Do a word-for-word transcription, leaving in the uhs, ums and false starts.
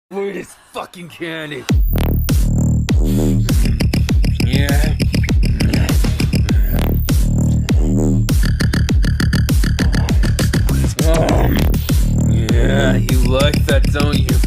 Weirdest fucking candy. Yeah. Oh, yeah, you like that, don't you?